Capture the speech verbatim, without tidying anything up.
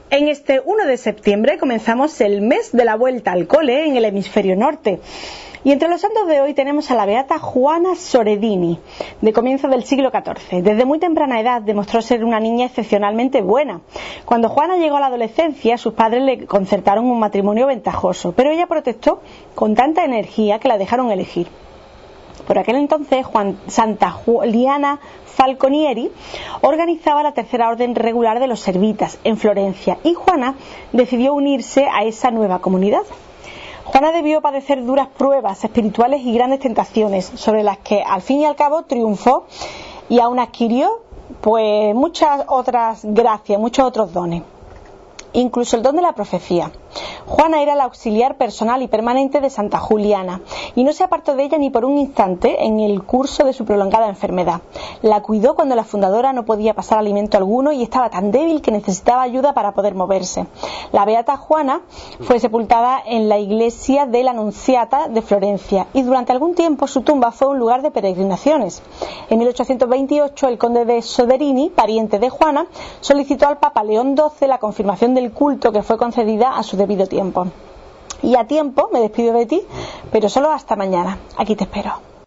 En este uno de septiembre comenzamos el mes de la vuelta al cole en el hemisferio norte. Y entre los santos de hoy tenemos a la beata Juana Soredini, de comienzo del siglo catorce. Desde muy temprana edad demostró ser una niña excepcionalmente buena. Cuando Juana llegó a la adolescencia, sus padres le concertaron un matrimonio ventajoso, pero ella protestó con tanta energía que la dejaron elegir. Por aquel entonces, Juan, Santa Juliana Falconieri organizaba la tercera orden regular de los servitas en Florencia y Juana decidió unirse a esa nueva comunidad. Juana debió padecer duras pruebas espirituales y grandes tentaciones, sobre las que al fin y al cabo triunfó y aún adquirió pues muchas otras gracias, muchos otros dones, incluso el don de la profecía. Juana era la auxiliar personal y permanente de Santa Juliana y no se apartó de ella ni por un instante en el curso de su prolongada enfermedad. La cuidó cuando la fundadora no podía pasar alimento alguno y estaba tan débil que necesitaba ayuda para poder moverse. La beata Juana fue sepultada en la iglesia de la Anunciata de Florencia y durante algún tiempo su tumba fue un lugar de peregrinaciones. En mil ochocientos veintiocho el conde de Soderini, pariente de Juana, solicitó al Papa León doce la confirmación del culto que fue concedida a su debido tiempo. Y a tiempo me despido de ti, pero solo hasta mañana. Aquí te espero.